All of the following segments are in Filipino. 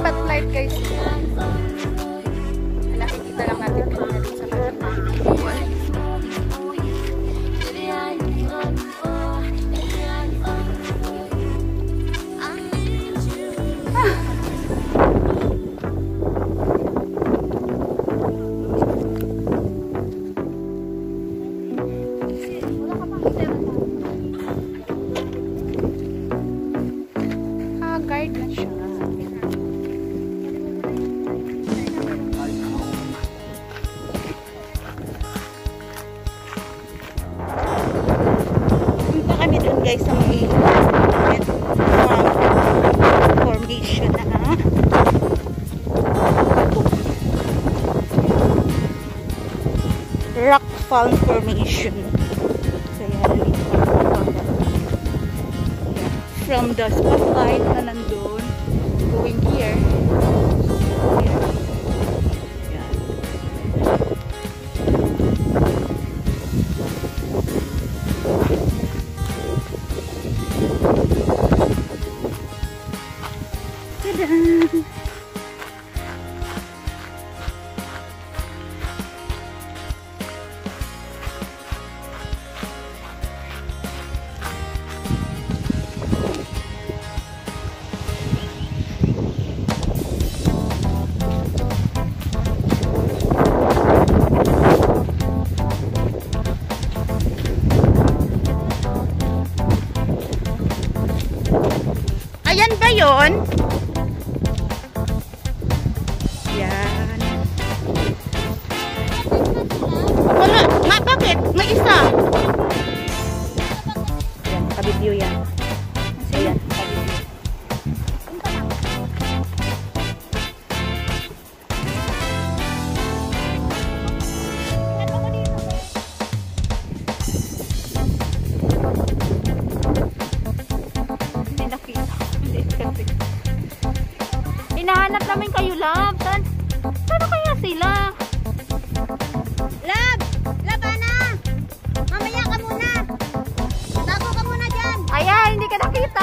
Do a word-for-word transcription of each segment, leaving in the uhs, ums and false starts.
spotlight guys. Nakikita lang natin kung natin sa spotlight. Guard na siya. Punta kami dun guys sa may formation na rock fall formation. So yan, from the spotlight na nandun, going here. Here. Yan. Tada! Ayan ba yun? Yan. Wala. Ma, bakit? May isa. Ayan, nakabidyo yan. Ayan, nakabidyo. Hinahanap namin kayo, Lab. Saan? Saan kaya sila? Lab! Lab, Ana! Mamaya ka muna! Tago ka muna dyan! Ayan, hindi ka nakita.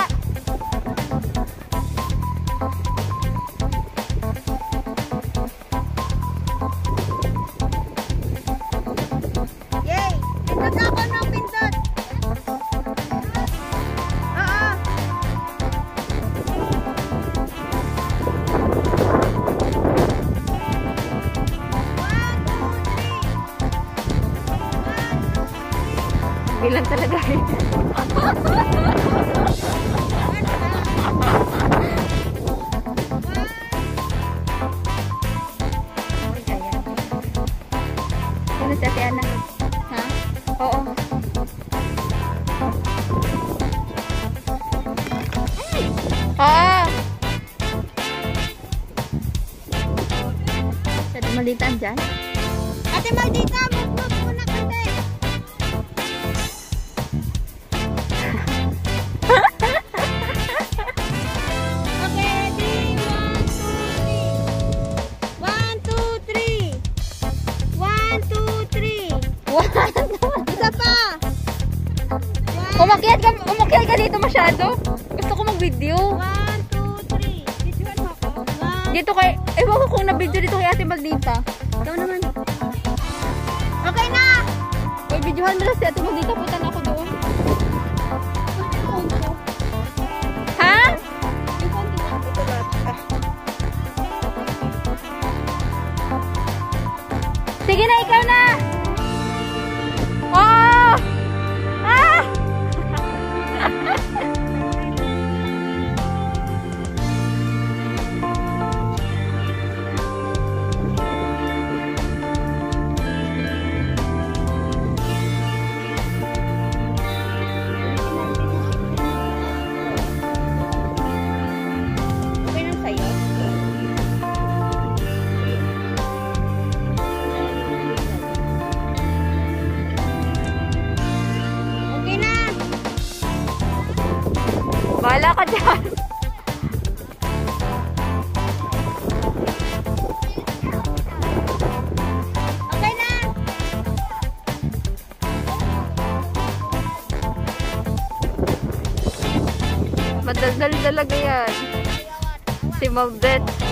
Yay! Pindot ako ng pindot! Oo! Bilang talaga eh. Ano si Ate Ana? Ha? Oo. Ah! Sa malitan dyan? Ate Maldita, move-move muna kante! Isa pa! Umakyat ka, umakyat ka dito masyado. Gusto ko mag-video. one, two, three. Videoan mo ako. Dito kay, ewan ko kung na-video dito kay Ate Maldita. Ikaw naman. Okay na! Uy, videohan mo lang si Ate Maldita. Punta na ako doon. Ha? Sige na, ikaw na! Oh! Ah! Bahala ka dyan. Okay na. Madaldal talaga yan. Si Maldet.